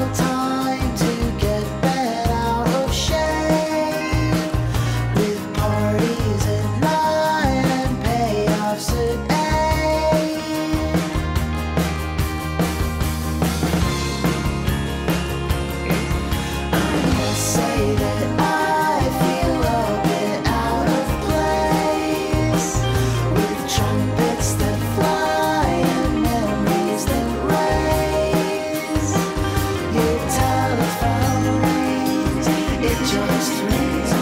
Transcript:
no time to get bent out of shape, with parties at night and payoffs at 8. I must say that I feel a bit out of place, with trumpets that fly and memories that raise. Your telephone rings, it just rings.